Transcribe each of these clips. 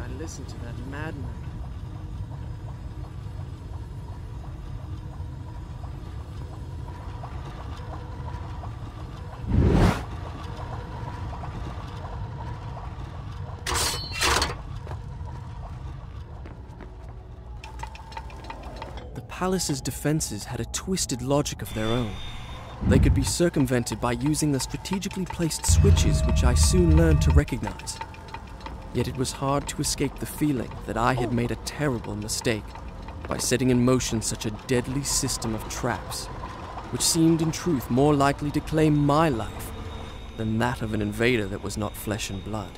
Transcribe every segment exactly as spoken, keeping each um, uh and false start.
I listened to that madman. The palace's defenses had a twisted logic of their own. They could be circumvented by using the strategically placed switches, which I soon learned to recognize. Yet it was hard to escape the feeling that I had made a terrible mistake by setting in motion such a deadly system of traps, which seemed in truth more likely to claim my life than that of an invader that was not flesh and blood.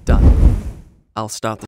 Done. I'll start the